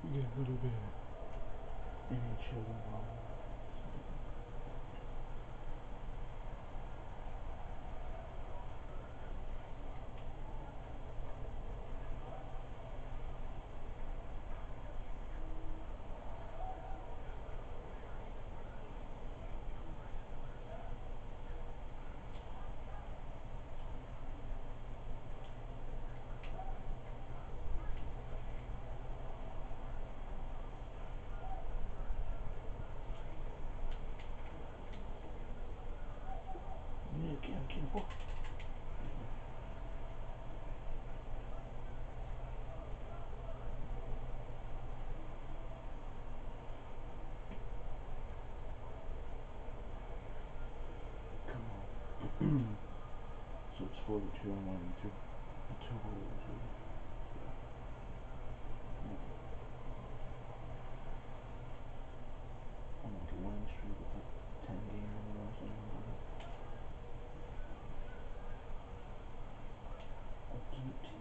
get a little bit of NHL involved. Yeah, can't walk. Come on. So it's 4-2. I'm winning two goals. I'm like a winning streak with like 10 games in a row. So ultimate team.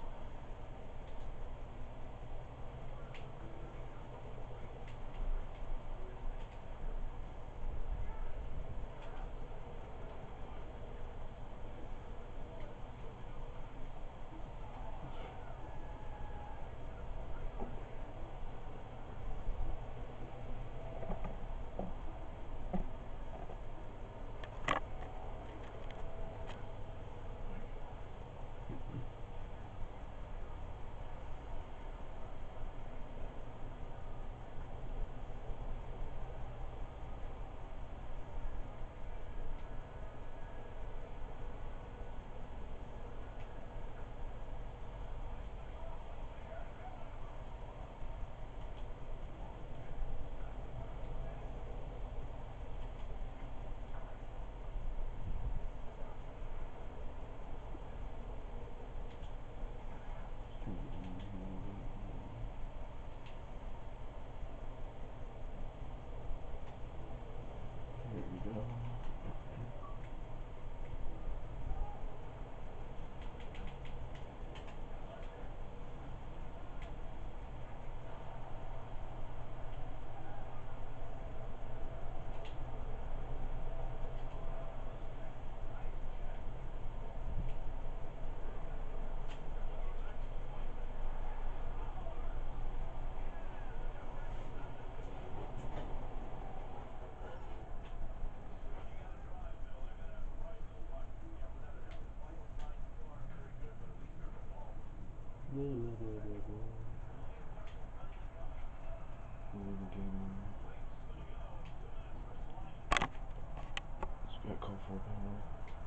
Here we go. Win the game. Just got called for a penalty.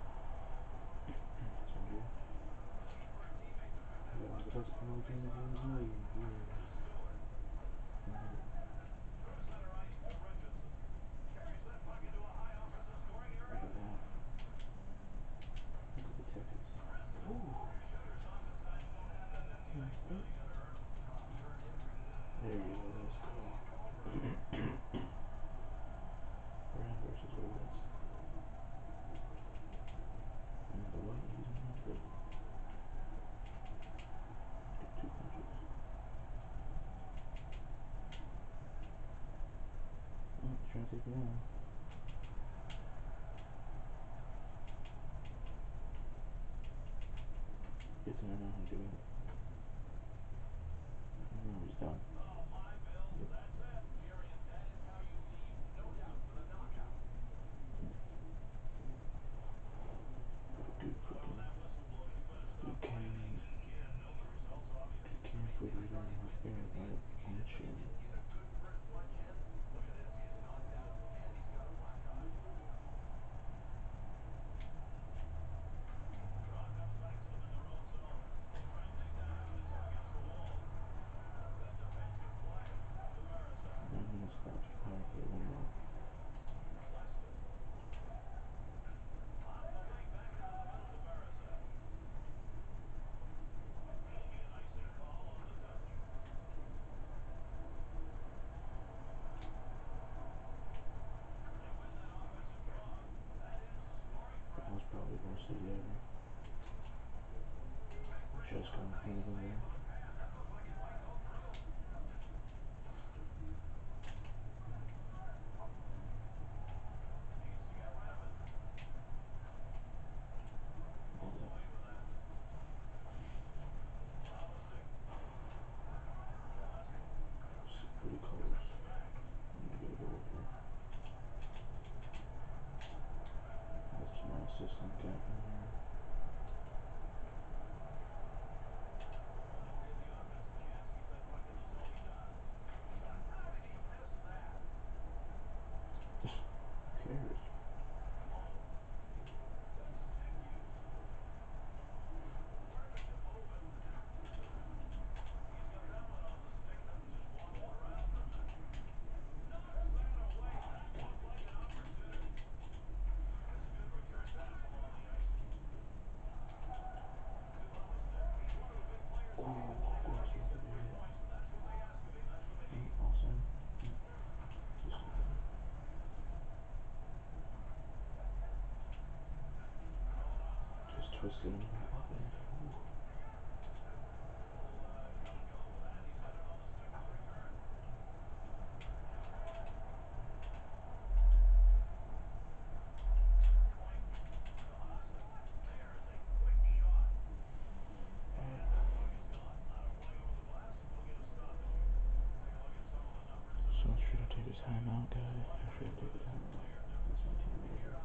It's all good. Yeah, the best penalty in the game's in the league. Look at that. Look at the tickets. Ooh. There you go. Let's go. Brad versus Otis. And the white he's in there for get 2 punches. Oh, he's trying to take me down. Gets in there now. He's doing it. Now he's done. Yep. Good fucking. Good can footy there on the chin. Stops power play 1 more. That was probably worst city ever. Just got in front of him there. gap in there. Who cares? Oh, of course not to do it. Awesome. Just twisted him up in. So should I take a timeout, guy? I should take a timeout. That's my team manager.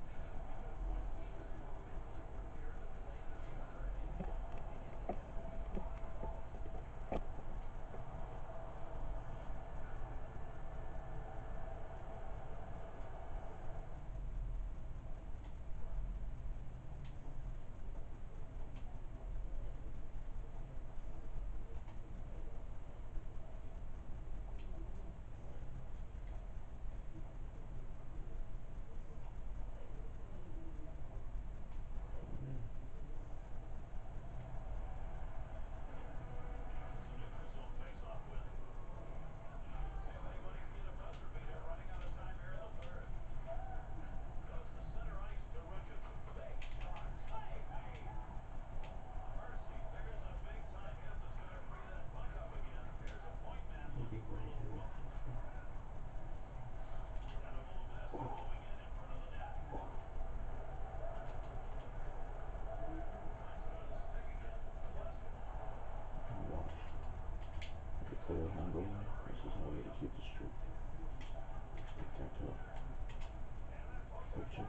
Play with my goalie. This is how we keep the streak. Tic-tac-toe. Coaching.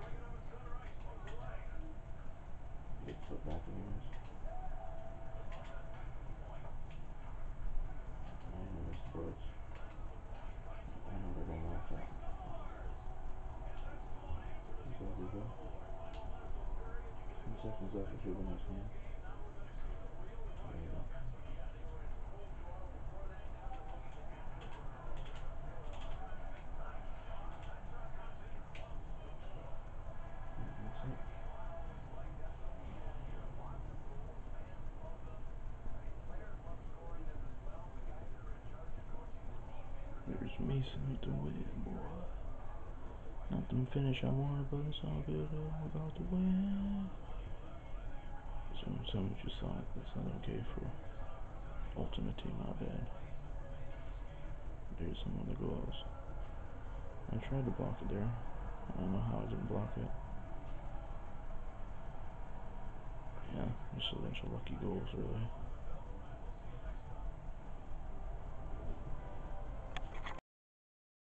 Get put back anyways. I know this buds. I know they're gonna laugh at. Who's that, Hugo? 10 seconds left before the next game. There you go. That's it. There's Mason with the win, boy. Not the finish I wanted, but it's all good. We got the win. Someone just saw it. That's not okay for Ultimate Team, my bad. There's some other goals. I tried to block it there. I don't know how I didn't block it. Yeah, just a bunch of lucky goals, really.